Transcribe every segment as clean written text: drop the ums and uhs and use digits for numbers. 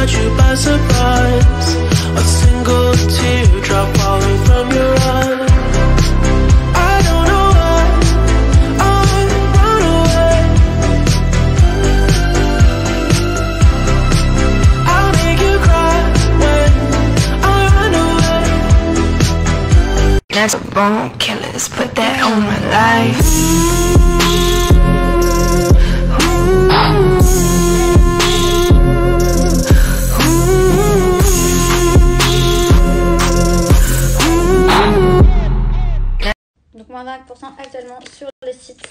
catch you by surprise. A single teardrop falling from your eye. I don't know why I run away. I'll make you cry when I run away. That's bone killers, put that on my life. Donc moins 20% actuellement sur le site.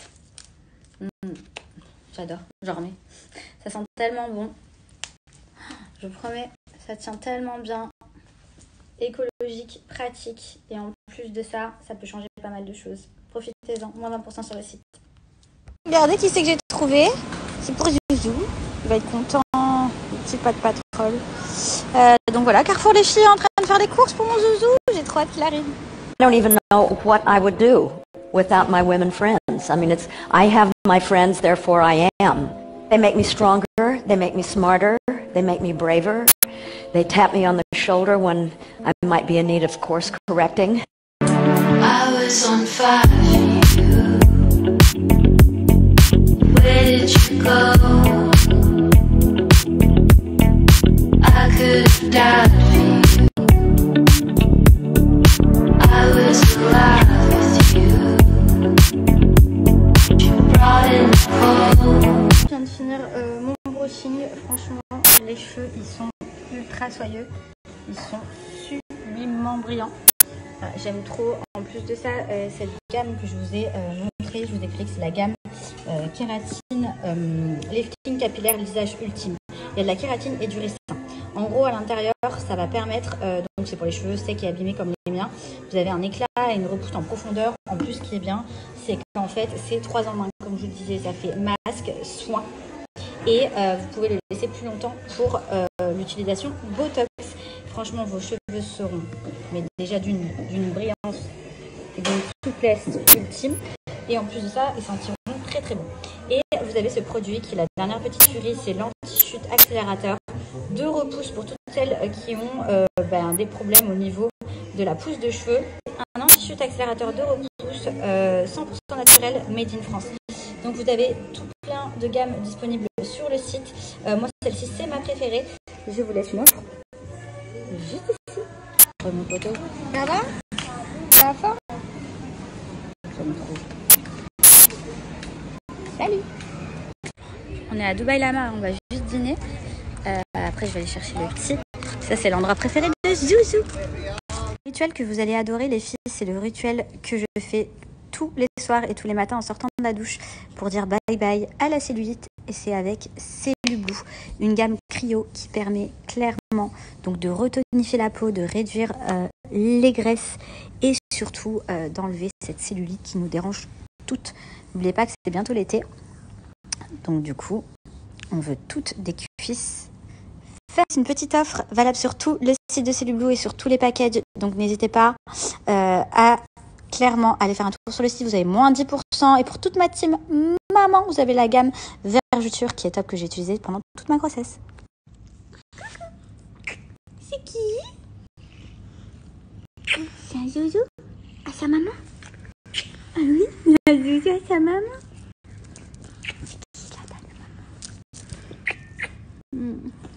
J'adore, j'en remets. Ça sent tellement bon. Je vous promets, ça tient tellement bien. Écologique, pratique. Et en plus de ça, ça peut changer pas mal de choses. Profitez-en, moins 20% sur le site. Regardez qui c'est que j'ai trouvé. C'est pour Zouzou. Il va être content. Le petit pas de patrol. Donc voilà, Carrefour les filles en train de faire des courses pour mon Zouzou. J'ai trop hâte qu'il arrive. I don't even know what I would do without my women friends. I mean, I have my friends, therefore I am. They make me stronger, they make me smarter, they make me braver. They tap me on the shoulder when I might be in need of course correcting. I was on fire for you. Where did you go? I could have died for you. I was alive with you. You brought in the cold. Je viens de finir mon brushing. Franchement, les cheveux, ils sont ultra soyeux. Ils sont sublimement brillants. J'aime trop. En plus de ça, cette gamme que je vous ai montrée, je vous ai expliqué que c'est la gamme kératine lifting capillaire visage ultime. Il y a de la kératine et du ricin. En gros, à l'intérieur, ça va permettre, donc c'est pour les cheveux secs et abîmés comme les miens, vous avez un éclat et une repousse en profondeur. En plus, ce qui est bien, c'est qu'en fait, c'est 3 en 1. Comme je vous le disais, ça fait masque, soin. Et vous pouvez le laisser plus longtemps pour l'utilisation Botox. Franchement, vos cheveux seront mais déjà d'une brillance et d'une souplesse ultime. Et en plus de ça, ils sentiront très très bon. Et vous avez ce produit qui est la dernière petite tuerie, c'est l'anti-chute accélérateur de repousse pour toutes celles qui ont des problèmes au niveau de la pousse de cheveux. Un anti-chute accélérateur de repousse 100% naturel, made in France. Donc vous avez tout plein de gammes disponibles sur le site. Moi, celle-ci, c'est ma préférée. Je vous laisse une autre. Juste ici. Mon poteau. Ça va? Ça va fort? J'aime trop. Salut! On est à Dubaï Lama, on va juste dîner. Après, je vais aller chercher le petit. Ça, c'est l'endroit préféré de Zouzou. Le rituel que vous allez adorer, les filles, c'est le rituel que je fais tous les soirs et tous les matins en sortant de la douche pour dire bye bye à la cellulite. Et c'est avec Cellublue, une gamme cryo qui permet clairement donc de retonifier la peau, de réduire les graisses et surtout d'enlever cette cellulite qui nous dérange toutes. N'oubliez pas que c'est bientôt l'été. Donc du coup, on veut toutes des cuisses. C'est une petite offre valable sur tout le site de Cellublue et sur tous les packages. Donc n'hésitez pas à clairement aller faire un tour sur le site. Vous avez moins 10%. Et pour toute ma team maman, vous avez la gamme Verjuture qui est top, que j'ai utilisée pendant toute ma grossesse. C'est qui? C'est un Zouzou à sa maman? Ah oui, un Zouzou à sa maman. C'est qui la dame de maman?